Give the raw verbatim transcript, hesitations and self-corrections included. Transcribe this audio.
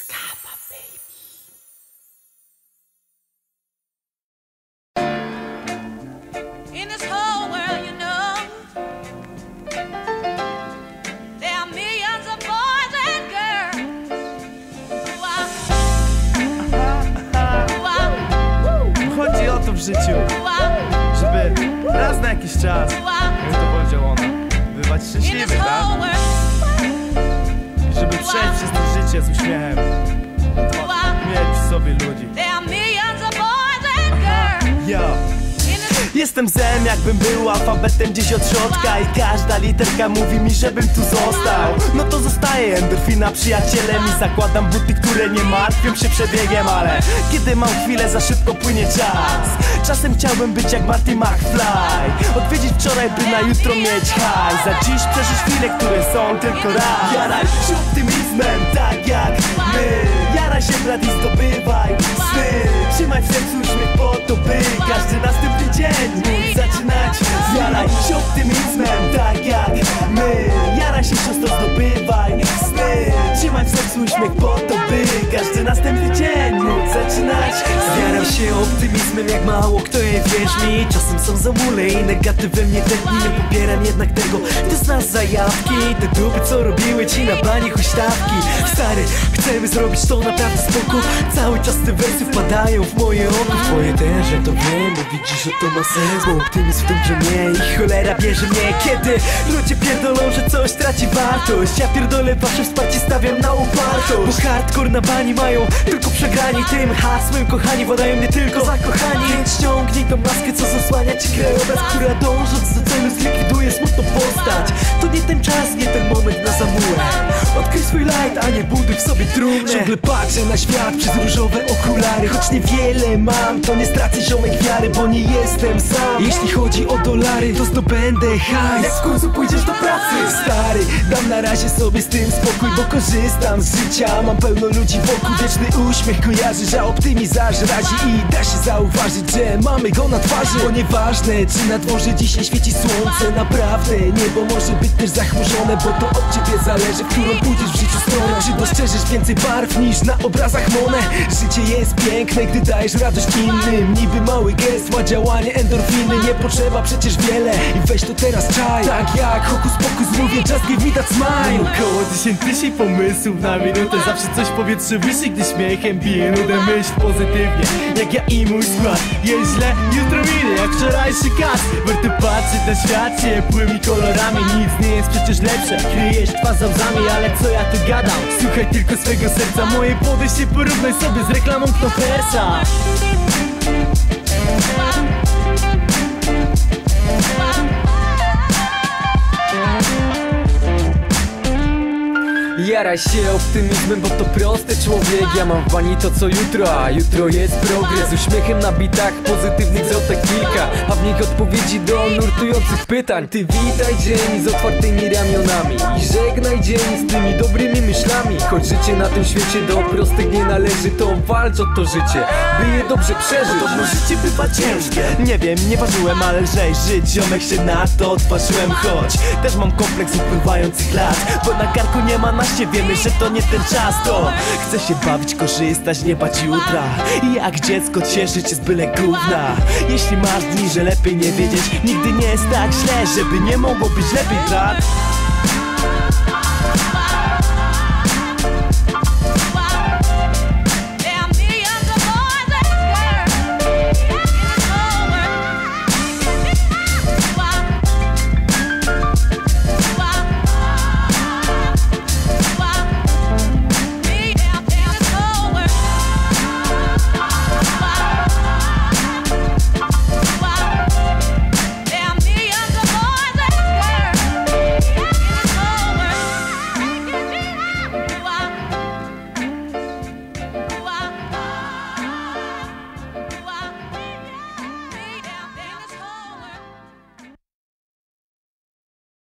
Kappa, baby. In this whole world, you know, there are millions of boys and girls who are, who are, Chodzi o to w życiu, who are, żeby raz na jakiś czas, who are jak to powiedział ona, bywać in szczęśliwy, this tak? whole world, I żeby przejść przez to życie z uśmiechem, who are, mieć przy sobie ludzi. there are millions of boys and girls Yo. in this. Jestem zen, jakbym był alfabetem gdzieś od środka i każda literka mówi mi, żebym tu został. No to zostaję endorfina przyjacielem i zakładam buty, które nie martwią się przebiegiem, ale kiedy mam chwilę, za szybko płynie czas. Czasem chciałbym być jak Marty McFly, odwiedzić wczoraj, by na jutro mieć hajs, za dziś przeżyć chwile, które są tylko raz. Jaraj się optymizmem, tak jak my. Jaraj się, brat, i zdobywaj sny. Trzymaj w sercu uśmiech po to, by każdy następny dzień móc zaczynać. Jaraj się optymizmem, tak jak my. Jaraj się, siostro, zdobywaj sny. Trzymaj w sercu uśmiech po to, by każdy następny dzień móc zaczynać. Zjaram się optymizmem jak mało kto je, wierz mi. Czasem są zamule i negatywem nie tętni. Nie popieram jednak tego, kto z nas zajawki. Te dupy co robiły ci na bani huśtawki. Stary, chcemy zrobić to naprawdę spoko. Cały czas te wersy wpadają w moje oko. W twoje też, ja to wiem, bo widzisz, że to ma sens. Bo optymizm w tym, że nie i cholera bierze mnie. Kiedy ludzie pierdolą, że coś traci wartość, ja pierdolę wasze wsparcie, stawiam na upartość. Bo hardcore na bani mają tylko przegrani. Tym hasłem kochani władają mnie tylko zakochani. Więc ściągnij tą maskę, co zasłania ci krajobraz, która dążąc do celu zlikwiduje smutną postać. To nie ten czas, nie ten moment na zamułę. Odkryj swój light, a nie buduj w sobie trumnę. Ciągle patrzę na świat przez różowe okulary. Choć niewiele mam, to nie stracę ziomek wiary, bo nie jestem sam. Jeśli chodzi o dolary, to zdobędę hajs. Jak w końcu pójdziesz do pracy, stary, dam na razie sobie z tym spokój, bo korzystam z życia. Mam pełno ludzi wokół, wieczny uśmiech kojarzy, że optymizm razi i da się zauważyć, że mamy go na twarzy. Bo nieważne, czy na dworze dzisiaj świeci słońce, naprawdę niebo może być też zachmurzone, bo to od ciebie zależy, w którą pójdziesz w życiu stronę. Czy dostrzeżesz więcej barw niż na obrazach Monet? Życie jest piękne, gdy dajesz radość innym. Niby mały gest ma działanie endorfiny. Nie potrzeba przecież wiele i weź to teraz czaj. Tak jak hokus pokus mówię, just give me that smile. Około dziesięć tysięcy pomysłów na minutę. Zawsze coś w powietrzu wisi, gdy śmiechem bije nudę. Myśl pozytywnie, jak ja i mój skład. Jest źle, jutro minie, jak wczorajszy kas. Warto patrzeć na świat ciepłymi kolorami. Nic nie jest przecież lepsze, kryjesz twarz za łzami. Ale co ja tu gadam? Słuchaj tylko swego serca. Moje podejście porównaj sobie z reklamą Knopersa. Jaraj się optymizmem, bo to proste, człowiek. Ja mam w bani to co jutro, a jutro jest progres. Uśmiechem na bitach, pozytywnych zwrotek kilka, a w nich odpowiedzi do nurtujących pytań. Ty witaj dzień z otwartymi ramionami i żegnaj dzień z tymi dobrymi myślami. Choć życie na tym świecie do prostych nie należy, to walcz o to życie, by je dobrze przeżyć. Podobno życie bywa ciężkie. Nie wiem, nie ważyłem, ale lżej żyć. Ziomek się na to odważyłem, choć też mam kompleks upływających lat, bo na karku nie ma na wiemy, że to nie ten czas, to chcę się bawić, korzystać, nie bać jutra. I jak dziecko cieszyć się z byle gówna. Jeśli masz dni, że lepiej nie wiedzieć, nigdy nie jest tak źle, żeby nie mogło być lepiej, tak?